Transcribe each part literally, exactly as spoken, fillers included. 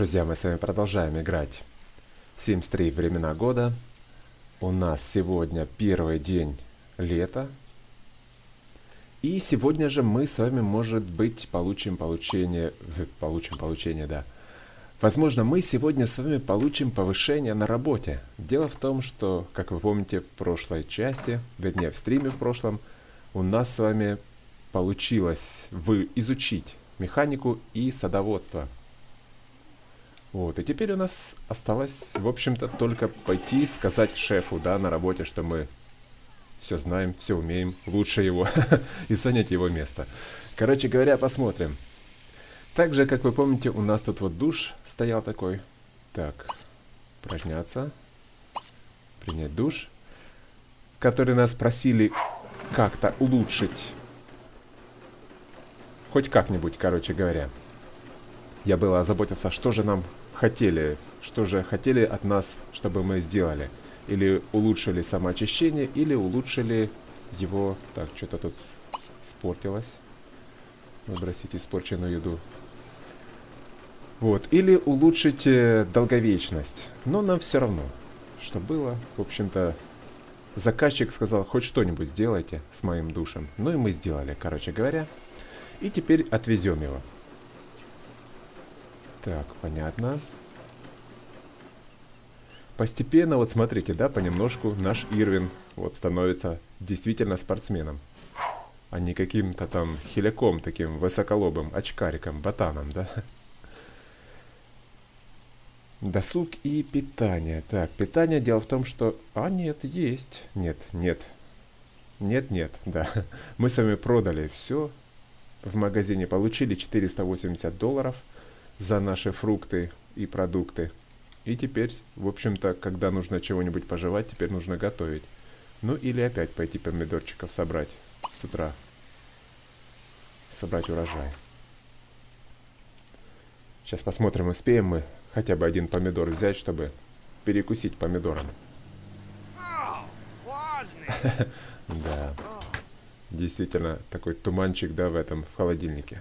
Друзья, мы с вами продолжаем играть Sims три времена года. У нас сегодня первый день лета. И сегодня же мы с вами, может быть, получим получение... Получим получение, да. Возможно, мы сегодня с вами получим повышение на работе. Дело в том, что, как вы помните, в прошлой части, вернее, в стриме в прошлом, у нас с вами получилось вы изучить механику и садоводство. Вот, и теперь у нас осталось, в общем-то, только пойти сказать шефу, да, на работе, что мы все знаем, все умеем, лучше его, и занять его место. Короче говоря, посмотрим. Также, как вы помните, у нас тут вот душ стоял такой. Так, упражняться, принять душ, который нас просили как-то улучшить. Хоть как-нибудь, короче говоря. Я был озаботился, что же нам хотели, что же хотели от нас, чтобы мы сделали. Или улучшили самоочищение, или улучшили его... Так, что-то тут испортилось. Выбросить испорченную еду. Вот, или улучшить э, долговечность. Но нам все равно, что было. В общем-то, заказчик сказал, хоть что-нибудь сделайте с моим душем. Ну и мы сделали, короче говоря. И теперь отвезем его. Так, понятно. Постепенно, вот смотрите, да, понемножку наш Ирвин вот становится действительно спортсменом. А не каким-то там хиляком, таким высоколобым, очкариком, ботаном, да. Досуг и питание. Так, питание, дело в том, что... А, нет, есть. Нет, нет. Нет, нет, да. Мы с вами продали все в магазине, получили четыреста восемьдесят долларов за наши фрукты и продукты. И теперь, в общем-то, когда нужно чего-нибудь пожевать, теперь нужно готовить. Ну или опять пойти помидорчиков собрать с утра. Собрать урожай. Сейчас посмотрим, успеем мы хотя бы один помидор взять, чтобы перекусить помидором. Да. Действительно, такой туманчик, да, в этом, в холодильнике.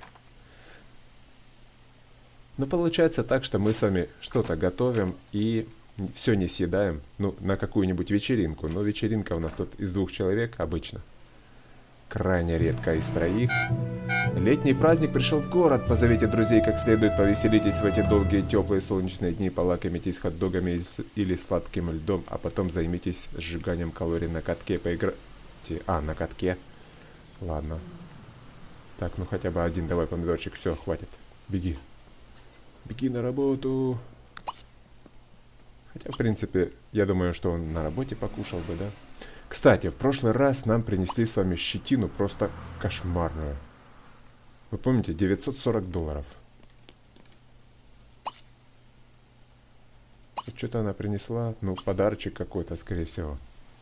Но получается так, что мы с вами что-то готовим и все не съедаем. Ну, на какую-нибудь вечеринку. Но вечеринка у нас тут из двух человек обычно. Крайне редко из троих. Летний праздник пришел в город. Позовите друзей как следует, повеселитесь в эти долгие теплые солнечные дни, полакомитесь хот-догами или сладким льдом, а потом займитесь сжиганием калорий на катке. Поиграйте. А, на катке. Ладно. Так, ну хотя бы один давай помидорчик. Все, хватит. Беги. Беги на работу. Хотя, в принципе, я думаю, что он на работе покушал бы, да? Кстати, в прошлый раз нам принесли с вами щетину просто кошмарную. Вы помните, девятьсот сорок долларов. Что-то она принесла. Ну, подарочек какой-то, скорее всего.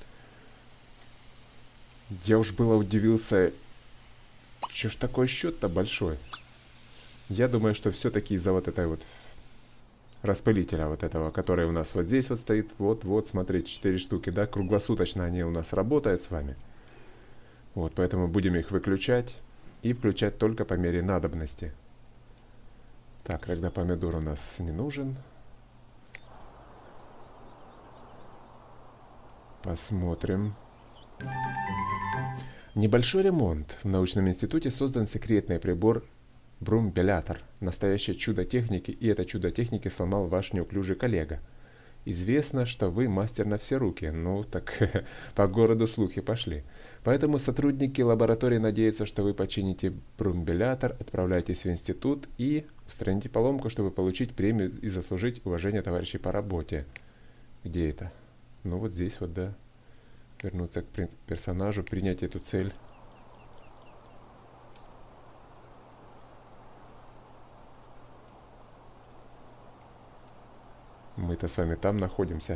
Я уж было удивился. Че ж такой счет-то большой? Я думаю, что все-таки из-за вот этой вот распылителя вот этого, который у нас вот здесь вот стоит. Вот-вот, смотрите, четыре штуки, да? Круглосуточно они у нас работают с вами. Вот, поэтому будем их выключать. И включать только по мере надобности. Так, тогда помидор у нас не нужен. Посмотрим. Небольшой ремонт. В научном институте создан секретный прибор Брумбелятор. Настоящее чудо техники, и это чудо техники сломал ваш неуклюжий коллега. Известно, что вы мастер на все руки. Ну, так по городу слухи пошли. Поэтому сотрудники лаборатории надеются, что вы почините Брумбелятор, отправляйтесь в институт и устраните поломку, чтобы получить премию и заслужить уважение товарищей по работе. Где это? Ну, вот здесь вот, да. Вернуться к персонажу, принять эту цель. Мы-то с вами там находимся.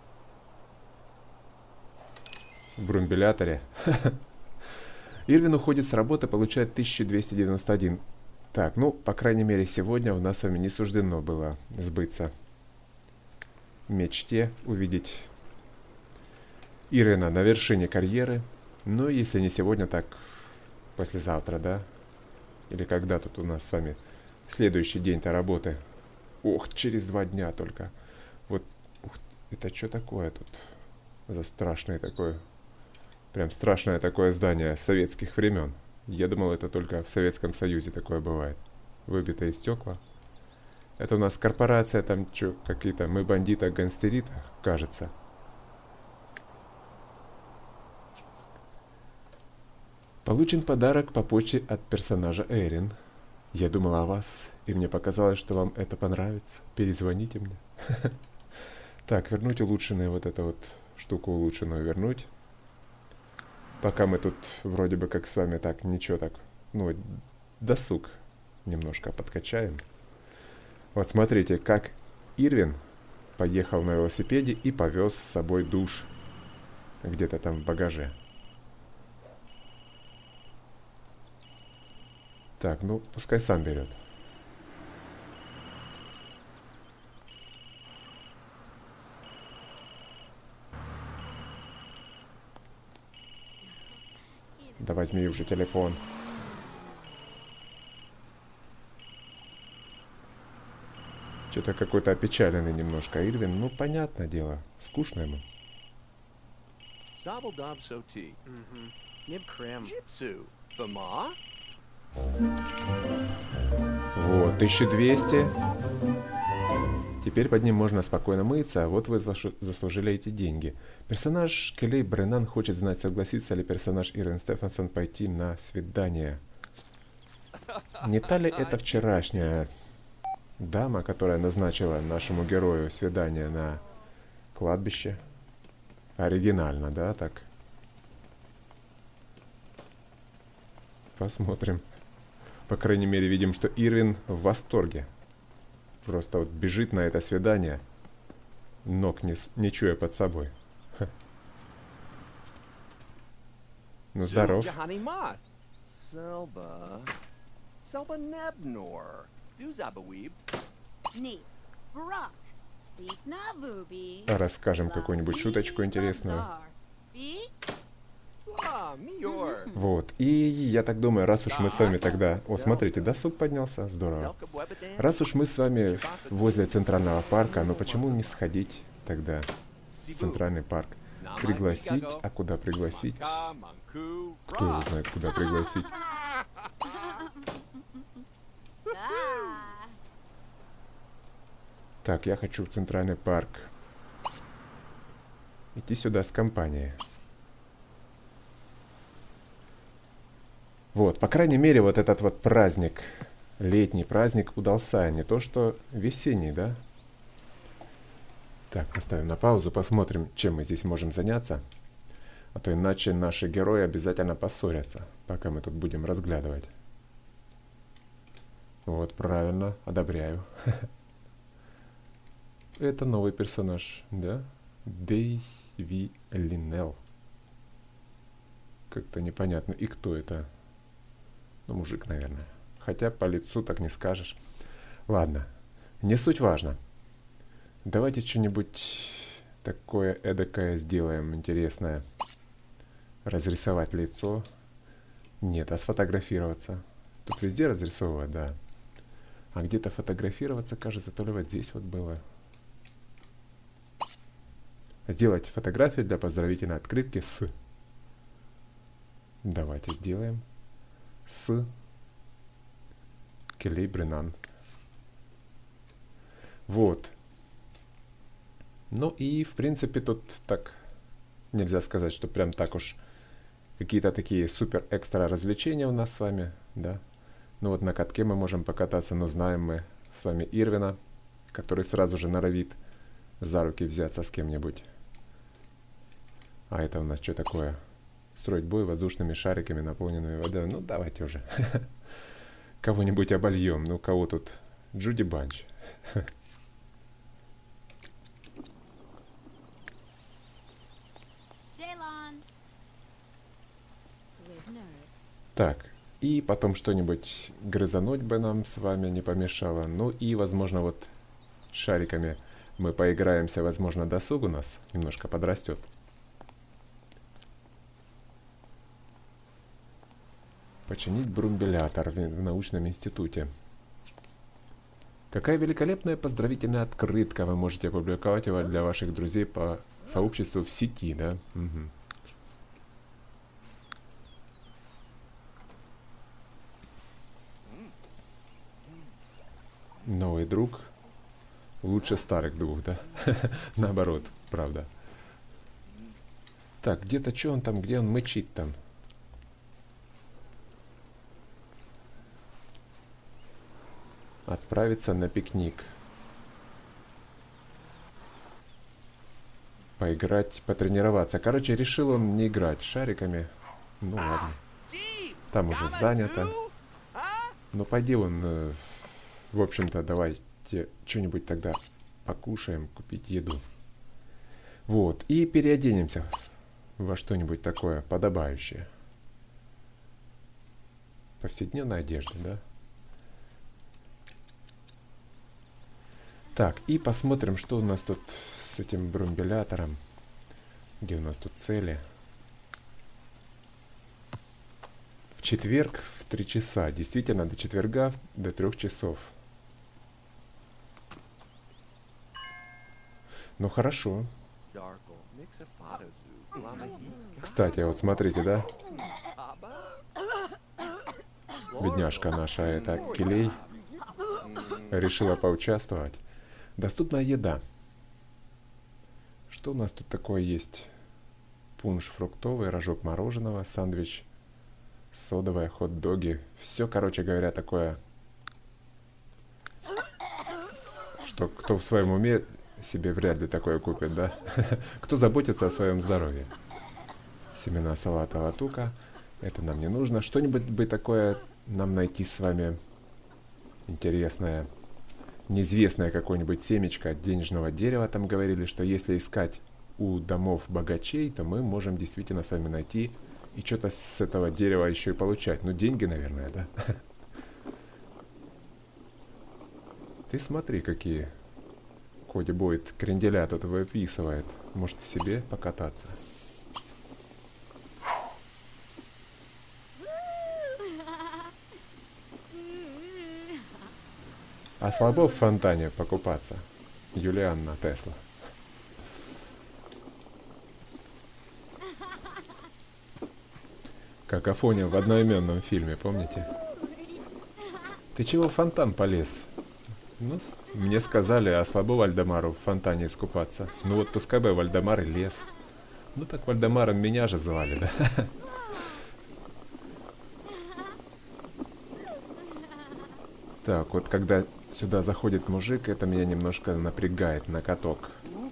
В Брумбеляторе. Ирвин уходит с работы, получает тысячу двести девяносто один. Так, ну, по крайней мере, сегодня у нас с вами не суждено было сбыться мечте увидеть Ирвина на вершине карьеры. Ну, если не сегодня, так послезавтра, да? Или когда тут у нас с вами следующий день-то работы? Ох, через два дня только. Вот, ух, это что такое тут? Это страшное такое, прям страшное такое здание советских времен. Я думал, это только в Советском Союзе такое бывает. Выбитые стекла. Это у нас корпорация там что, какие-то, мы бандиты, гангстерита, кажется. Получен подарок по почте от персонажа Эрин. Я думал о вас, и мне показалось, что вам это понравится. Перезвоните мне. Так, вернуть улучшенную вот эту вот штуку улучшенную вернуть. Пока мы тут вроде бы как с вами так, ничего так, ну, досуг немножко подкачаем. Вот смотрите, как Ирвин поехал на велосипеде и повез с собой душ. Где-то там в багаже. Так, ну, пускай сам берет. Да возьми уже телефон. Что-то какой-то опечаленный немножко Ирвин. Ну, понятное дело, скучно ему. Вот, тысяча двести. Теперь под ним можно спокойно мыться, а вот вы заслужили эти деньги. Персонаж Келли Бреннан хочет знать, согласится ли персонаж Ирвин Стефансон пойти на свидание. Не та ли это вчерашняя дама, которая назначила нашему герою свидание на кладбище? Оригинально, да, так? Посмотрим. По крайней мере, видим, что Ирвин в восторге. Просто вот бежит на это свидание, ног не, не чуя под собой. Ха. Ну, здоров. Расскажем какую-нибудь шуточку интересную. Вот, и я так думаю, раз уж мы с вами тогда... О, смотрите, досуг поднялся, здорово. Раз уж мы с вами возле Центрального парка, ну почему не сходить тогда в Центральный парк? Пригласить, а куда пригласить? Кто его знает, куда пригласить? Так, я хочу в Центральный парк. Идти сюда с компанией. Вот, по крайней мере, вот этот вот праздник, летний праздник удался, не то что весенний, да? Так, поставим на паузу, посмотрим, чем мы здесь можем заняться. А то иначе наши герои обязательно поссорятся, пока мы тут будем разглядывать. Вот, правильно, одобряю. Это новый персонаж, да? Дэйви Линнелл. Как-то непонятно. И кто это? Ну, мужик, наверное. Хотя по лицу так не скажешь. Ладно, не суть важно. Давайте что-нибудь такое эдакое сделаем, интересное. Разрисовать лицо. Нет, а сфотографироваться. Тут везде разрисовывать, да. А где-то фотографироваться, кажется, то ли вот здесь вот было. Сделать фотографию для поздравительной открытки с... Давайте сделаем. С Келли Бреннан. Вот. Ну и, в принципе, тут так нельзя сказать, что прям так уж какие-то такие супер-экстра развлечения у нас с вами, да. Ну вот на катке мы можем покататься, но знаем мы с вами Ирвина, который сразу же норовит за руки взяться с кем-нибудь. А это у нас что такое? Строить бой воздушными шариками, наполненными водой. Ну, давайте уже. Кого-нибудь обольем. Ну, кого тут? Джуди Банч. Так, и потом что-нибудь грызануть бы нам с вами не помешало. Ну и, возможно, вот шариками мы поиграемся, возможно, досуг у нас немножко подрастет. Починить брумбилятор в научном институте. Какая великолепная поздравительная открытка. Вы можете опубликовать его для ваших друзей по сообществу в сети, да? Угу. Новый друг лучше старых двух, да? Наоборот, правда. Так, где-то что он там, где он мычит там? Отправиться на пикник. Поиграть, потренироваться. Короче, решил он не играть шариками. Ну ладно. Там уже занято. Ну пойди он... Э, в общем-то, давайте что-нибудь тогда покушаем, купить еду. Вот. И переоденемся во что-нибудь такое подобающее. Повседневная одежда, да? Так, и посмотрим, что у нас тут с этим брумбелятором. Где у нас тут цели? В четверг в три часа. Действительно, до четверга до трех часов. Ну хорошо. Кстати, вот смотрите, да? Бедняжка наша, это Келей, решила поучаствовать. Доступная еда. Что у нас тут такое есть? Пунш фруктовый, рожок мороженого, сэндвич, содовая, хот-доги. Все, короче говоря, такое, что кто в своем уме себе вряд ли такое купит, да? Кто заботится о своем здоровье. Семена салата латука. Это нам не нужно. Что-нибудь бы такое нам найти с вами интересное. Неизвестное какое-нибудь семечко от денежного дерева. Там говорили, что если искать у домов богачей, то мы можем действительно с вами найти и что-то с этого дерева еще и получать. Ну, деньги, наверное, да? Ты смотри, какие Коди Бойд кренделя тут выписывает. Может, себе покататься. А слабо в фонтане покупаться. Юлианна Тесла. Как Афоня в одноименном фильме, помните? Ты чего в фонтан полез? Ну, мне сказали, а слабо Вальдемару в фонтане искупаться. Ну вот пускай бы Вальдемар и лез. Ну так Вальдемаром меня же звали, да? Так, вот когда сюда заходит мужик, это меня немножко напрягает на каток.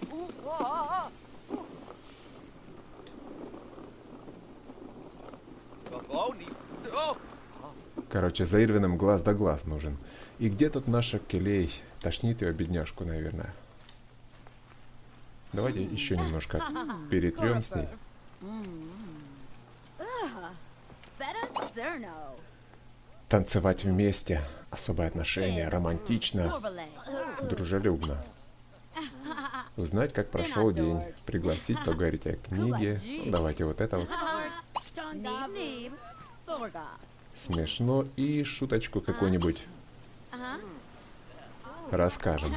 Короче, за Ирвином глаз да глаз нужен. И где тут наша Келей? Тошнит ее бедняжку, наверное. Давайте еще немножко перетрем с ней. Танцевать вместе. Особое отношение. Романтично. Дружелюбно. Узнать, как прошел день. Пригласить поговорить о книге. Ну, давайте вот это вот. Смешно. И шуточку какую-нибудь расскажем.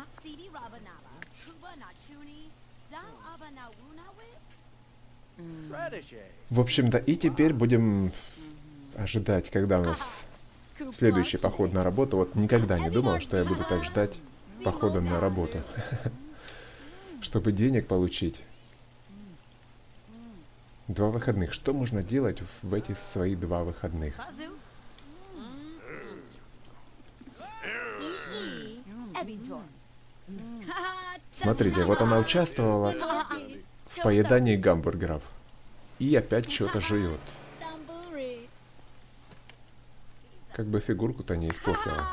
В общем-то, и теперь будем ожидать, когда у нас следующий поход на работу. Вот никогда не думал, что я буду так ждать похода на работу. Чтобы денег получить. Два выходных. Что можно делать в эти свои два выходных? Смотрите, вот она участвовала в поедании гамбургеров. И опять что-то жует. Как бы фигурку-то не испортила.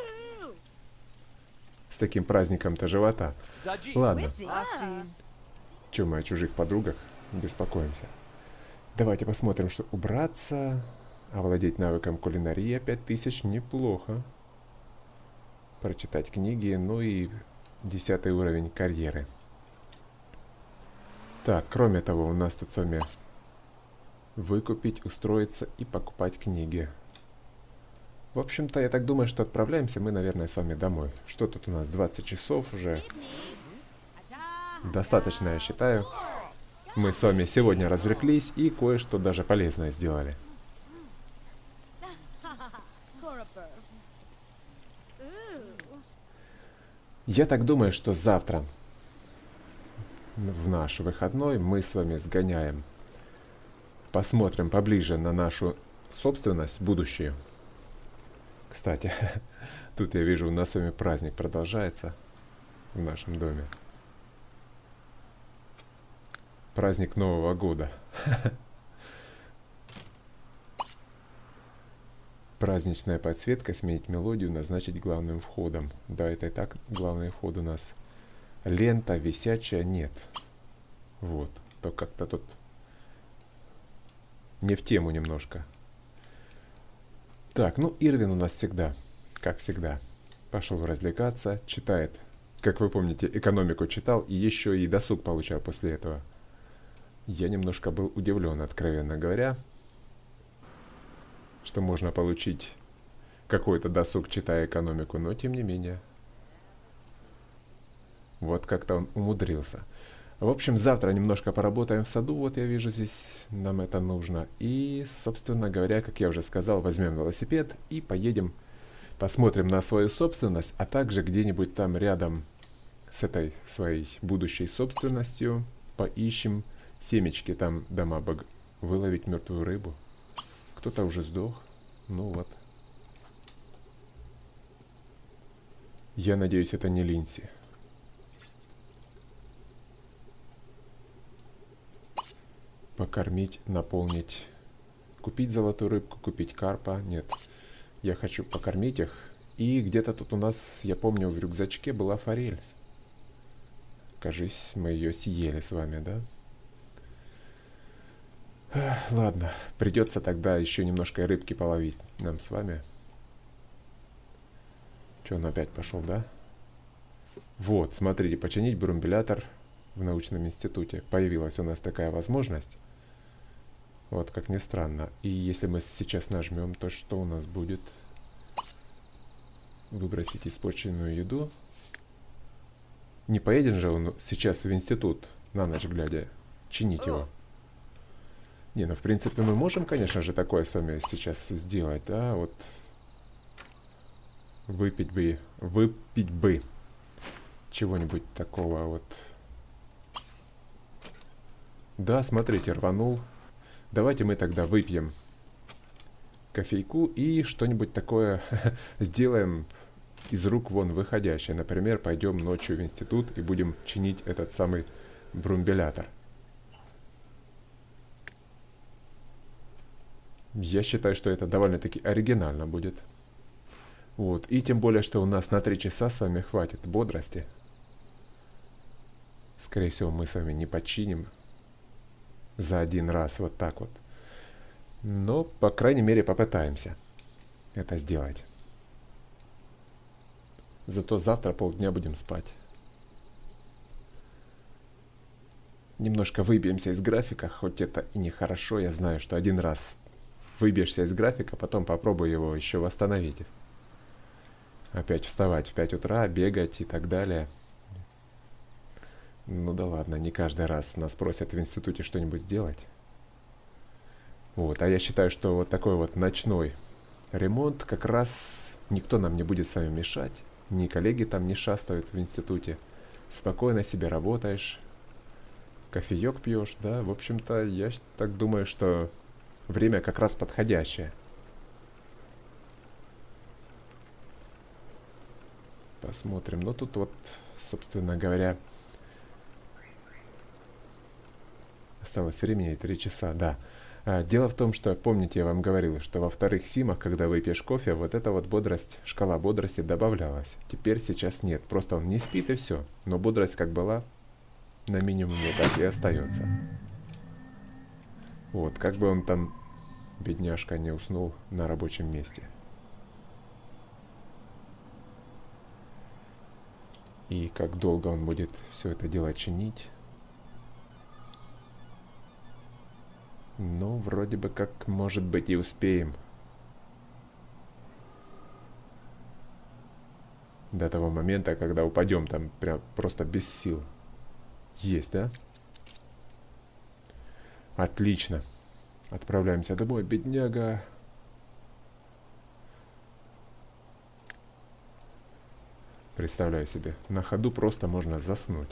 С таким праздником-то живота. Ладно. Че мы о чужих подругах беспокоимся? Давайте посмотрим, что убраться. Овладеть навыком кулинарии пять тысяч. Неплохо. Прочитать книги. Ну и десятый уровень карьеры. Так, кроме того, у нас тут с вами выкупить, устроиться и покупать книги. В общем-то, я так думаю, что отправляемся мы, наверное, с вами домой. Что тут у нас? двадцать часов уже. Достаточно, я считаю. Мы с вами сегодня развлеклись и кое-что даже полезное сделали. Я так думаю, что завтра, в наш выходной, мы с вами сгоняем, посмотрим поближе на нашу собственность, будущее. Кстати, тут я вижу, у нас с вами праздник продолжается в нашем доме. Праздник Нового года. Праздничная подсветка, сменить мелодию, назначить главным входом. Да, это и так главный вход у нас. Лента висячая, нет. Вот, то как-то тут не в тему немножко. Так, ну Ирвин у нас всегда, как всегда, пошел развлекаться, читает. Как вы помните, экономику читал и еще и досуг получал после этого. Я немножко был удивлен, откровенно говоря, что можно получить какой-то досуг, читая экономику, но тем не менее. Вот как-то он умудрился. В общем, завтра немножко поработаем в саду, вот я вижу, здесь нам это нужно. И, собственно говоря, как я уже сказал, возьмем велосипед и поедем, посмотрим на свою собственность, а также где-нибудь там рядом с этой своей будущей собственностью поищем семечки, там дома бог... выловить мертвую рыбу. Кто-то уже сдох. Ну вот. Я надеюсь, это не Линси. Покормить, наполнить. Купить золотую рыбку, купить карпа. Нет. Я хочу покормить их. И где-то тут у нас, я помню, в рюкзачке была форель. Кажись, мы ее съели с вами, да? Ладно, придется тогда еще немножко рыбки половить нам с вами. Че, он опять пошел, да? Вот, смотрите, починить брумбилятор в научном институте. Появилась у нас такая возможность. Вот, как ни странно. И если мы сейчас нажмем, то что у нас будет? Выбросить испорченную еду. Не поедет же он сейчас в институт, на ночь глядя, чинить его. Не, ну в принципе мы можем, конечно же, такое с вами сейчас сделать, да, вот выпить бы, выпить бы чего-нибудь такого вот. Да, смотрите, рванул. Давайте мы тогда выпьем кофейку и что-нибудь такое сделаем из рук вон выходящее. Например, пойдем ночью в институт и будем чинить этот самый брумбилятор. Я считаю, что это довольно-таки оригинально будет. Вот. И тем более, что у нас на три часа с вами хватит бодрости. Скорее всего, мы с вами не починим за один раз вот так вот. Но, по крайней мере, попытаемся это сделать. Зато завтра полдня будем спать. Немножко выбьемся из графика, хоть это и нехорошо. Я знаю, что один раз выбьешься из графика, потом попробуй его еще восстановить. Опять вставать в пять утра, бегать и так далее. Ну да ладно, не каждый раз нас просят в институте что-нибудь сделать. Вот, а я считаю, что вот такой вот ночной ремонт как раз никто нам не будет с вами мешать. Ни коллеги там не шастают в институте. Спокойно себе работаешь, кофеек пьешь, да. В общем-то, я так думаю, что время как раз подходящее. Посмотрим. Ну тут вот, собственно говоря, осталось времени три часа, да. А, дело в том, что, помните, я вам говорил, что во вторых симах, когда выпьешь кофе, вот эта вот бодрость, шкала бодрости добавлялась. Теперь сейчас нет, просто он не спит и все. Но бодрость как была на минимуме, так и остается. Вот, как бы он там, бедняжка, не уснул на рабочем месте. И как долго он будет все это дело чинить. Ну, вроде бы как, может быть, и успеем. До того момента, когда упадем там прям просто без сил. Есть, да? Отлично. Отправляемся домой, бедняга. Представляю себе, на ходу просто можно заснуть.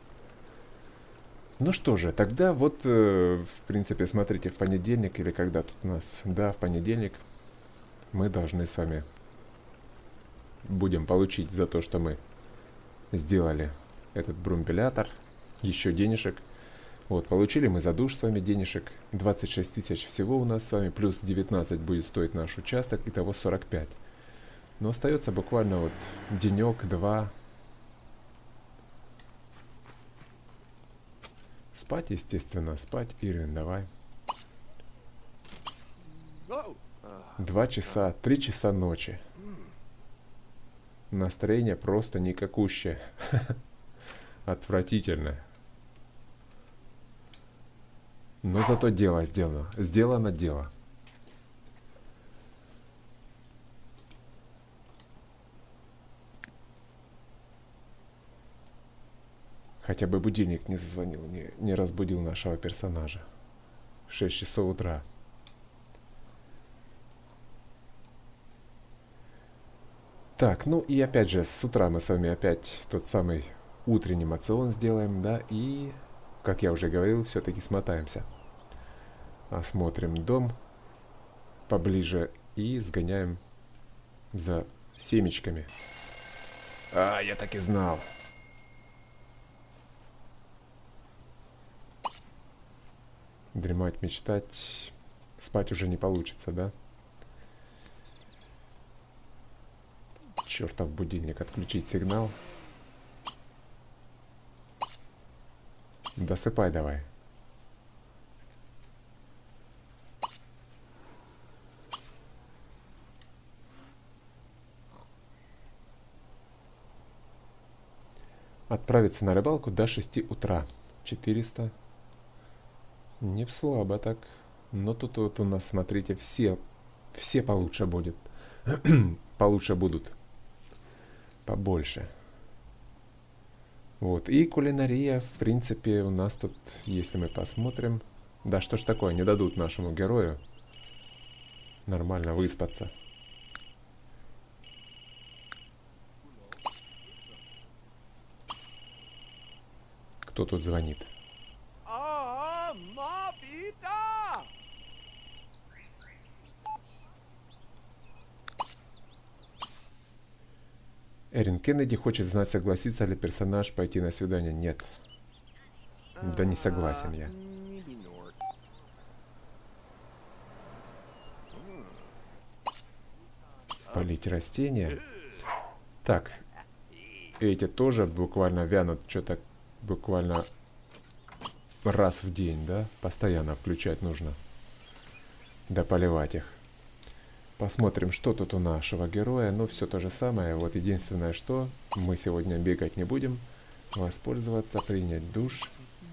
Ну что же, тогда вот, э, в принципе, смотрите, в понедельник или когда тут у нас, да, в понедельник мы должны с вами будем получить за то, что мы сделали этот брумбелятор, еще денежек. Вот, получили мы за душ с вами денежек, двадцать шесть тысяч всего у нас с вами, плюс девятнадцать будет стоить наш участок, итого сорок пять. Но остается буквально вот денек-два. Спать, естественно, спать. Ирвин, давай. Два часа, три часа ночи. Настроение просто никакущее. Отвратительное. Но зато дело сделано. Сделано дело. Хотя бы будильник не зазвонил, не, не разбудил нашего персонажа. В шесть часов утра. Так, ну и опять же, с утра мы с вами опять тот самый утренний мацион сделаем, да, и, как я уже говорил, все-таки смотаемся. Осмотрим дом поближе и сгоняем за семечками. А, я так и знал. Дремать, мечтать, спать уже не получится, да? Чертов будильник, отключить сигнал. Досыпай давай. Отправиться на рыбалку до шести утра. четыреста. Не слабо так. Но тут вот у нас, смотрите, все, все получше будет. Получше будут. Побольше. Вот. И кулинария, в принципе, у нас тут, если мы посмотрим... Да что ж такое, не дадут нашему герою нормально выспаться. Кто тут звонит? Эрин Кеннеди хочет знать, согласится ли персонаж пойти на свидание. Нет. Да не согласен я. Полить растения. Так. Эти тоже буквально вянут. Что-то буквально раз в день, да? Постоянно включать нужно. Да поливать их. Посмотрим, что тут у нашего героя. Ну, все то же самое. Вот единственное, что мы сегодня бегать не будем. Воспользоваться, принять душ.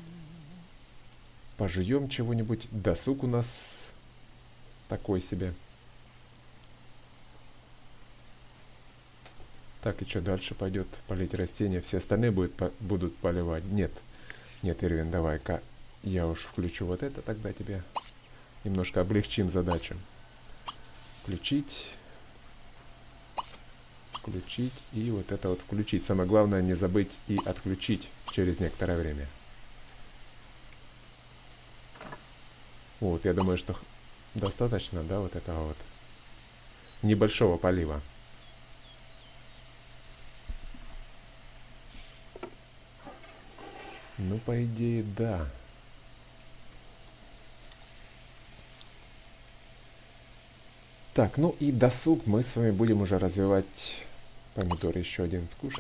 Пожуем чего-нибудь. Досуг у нас такой себе. Так, и что дальше пойдет? Полить растения. Все остальные будут, по будут поливать. Нет. Нет, Ирвин, давай-ка я уж включу вот это, тогда тебе немножко облегчим задачу. Включить. Включить и вот это вот включить. Самое главное не забыть и отключить через некоторое время. Вот, я думаю, что достаточно, да, вот этого вот небольшого полива. Ну, по идее, да. Так, ну и досуг мы с вами будем уже развивать. Помидор еще один скушать.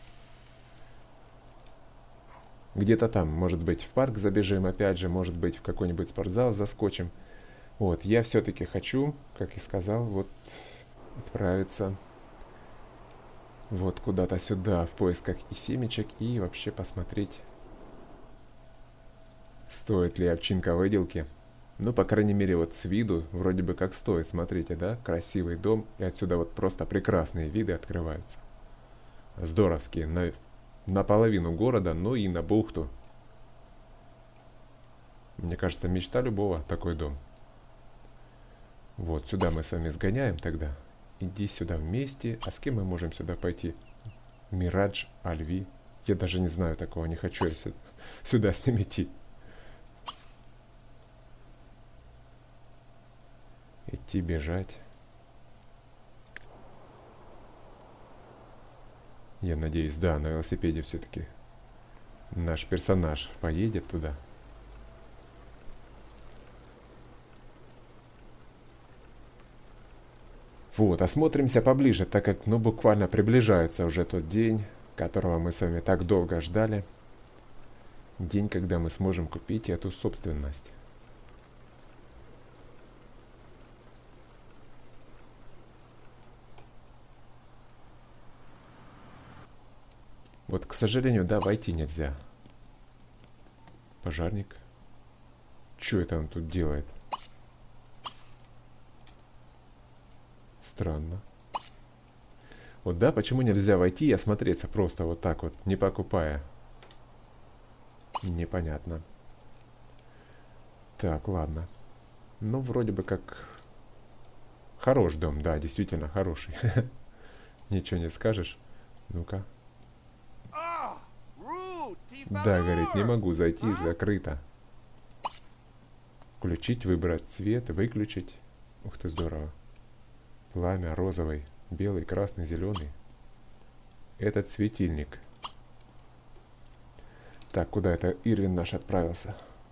Где-то там, может быть, в парк забежим, опять же, может быть, в какой-нибудь спортзал заскочим. Вот, я все-таки хочу, как и сказал, вот отправиться вот куда-то сюда в поисках и семечек, и вообще посмотреть, стоит ли овчинка выделки. Ну, по крайней мере, вот с виду вроде бы как стоит. Смотрите, да? Красивый дом. И отсюда вот просто прекрасные виды открываются. здоровский, на, на половину города, но и на бухту. Мне кажется, мечта любого такой дом. Вот, сюда мы с вами сгоняем тогда. Иди сюда вместе. А с кем мы можем сюда пойти? Мирадж, Альви. Я даже не знаю такого, не хочу я сюда, сюда с ним идти. Идти, бежать. Я надеюсь, да, на велосипеде все-таки наш персонаж поедет туда. Вот, осмотримся поближе, так как, ну, буквально приближается уже тот день, которого мы с вами так долго ждали. День, когда мы сможем купить эту собственность. Вот, к сожалению, да, войти нельзя. Пожарник. Что это он тут делает? Странно. Вот да, почему нельзя войти и осмотреться просто вот так вот, не покупая? Непонятно. Так, ладно. Ну, вроде бы как... Хорош дом, да, действительно хороший. Ничего не скажешь. Ну-ка. Да, говорит, не могу зайти, закрыто. Включить, выбрать цвет, выключить. Ух ты, здорово. Пламя розовый, белый, красный, зеленый. Этот светильник. Так, куда это Ирвин наш отправился?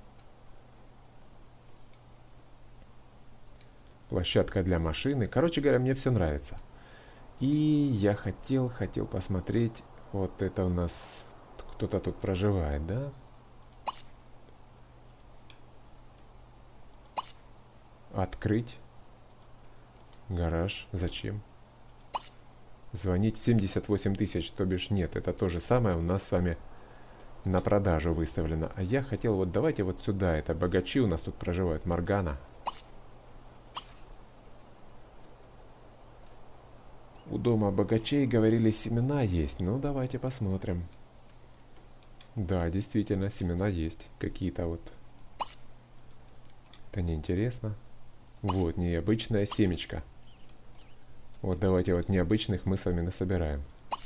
Площадка для машины. Короче говоря, мне все нравится. И я хотел, хотел посмотреть. Вот это у нас... Кто-то тут проживает, да? Открыть. Гараж. Зачем? Звонить семьдесят восемь тысяч, то бишь нет. Это то же самое у нас с вами на продажу выставлено. А я хотел вот давайте вот сюда. Это богачи у нас тут проживают. Моргана. У дома богачей, говорили, семена есть. Ну, давайте посмотрим. Да, действительно, семена есть. Какие-то вот. Это неинтересно. Вот, необычная семечка. Вот давайте вот необычных мы с вами насобираем.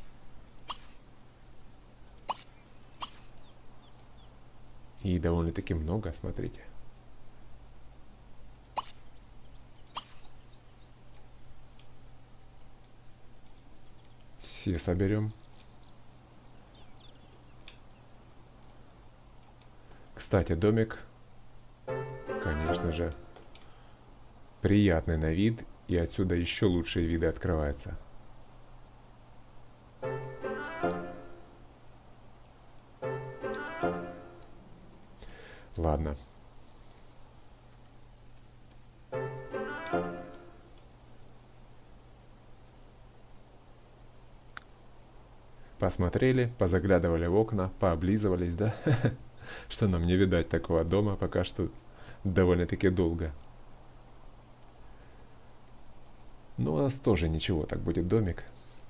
И довольно-таки много, смотрите. Все соберем. Кстати, домик, конечно же, приятный на вид, и отсюда еще лучшие виды открываются. Ладно. Посмотрели, позаглядывали в окна, пооблизывались, да? Что нам не видать такого дома пока что довольно-таки долго. Но у нас тоже ничего, так будет домик.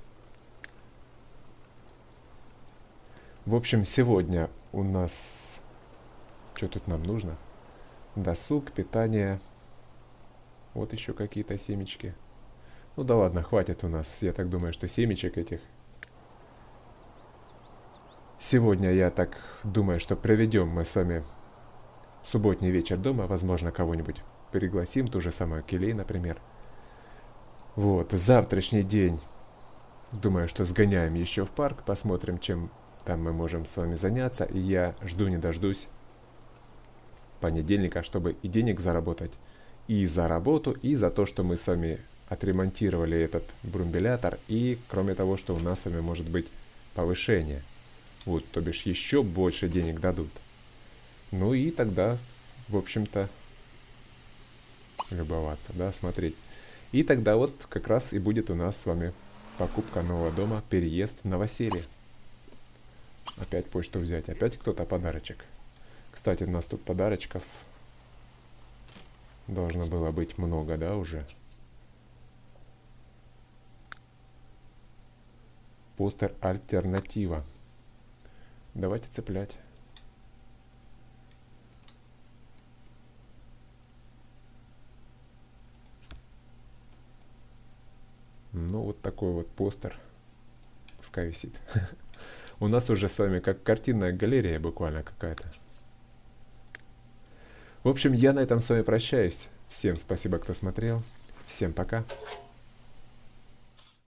В общем, сегодня у нас... Что тут нам нужно? Досуг, питание. Вот еще какие-то семечки. Ну да ладно, хватит у нас. Я так думаю, что семечек этих. Сегодня я так думаю, что проведем мы с вами субботний вечер дома. Возможно, кого-нибудь пригласим, ту же самую Келей, например. Вот, завтрашний день, думаю, что сгоняем еще в парк, посмотрим, чем там мы можем с вами заняться. И я жду не дождусь понедельника, чтобы и денег заработать, и за работу, и за то, что мы с вами отремонтировали этот брумбелятор, и кроме того, что у нас с вами может быть повышение. Вот, то бишь еще больше денег дадут. Ну и тогда, в общем-то, любоваться, да, смотреть. И тогда вот как раз и будет у нас с вами покупка нового дома, переезд, новоселье. Опять почту взять, опять кто-то подарочек. Кстати, у нас тут подарочков должно было быть много, да, уже? Постер альтернатива. Давайте цеплять. Ну, вот такой вот постер. Пускай висит. У нас уже с вами как картинная галерея буквально какая-то. В общем, я на этом с вами прощаюсь. Всем спасибо, кто смотрел. Всем пока.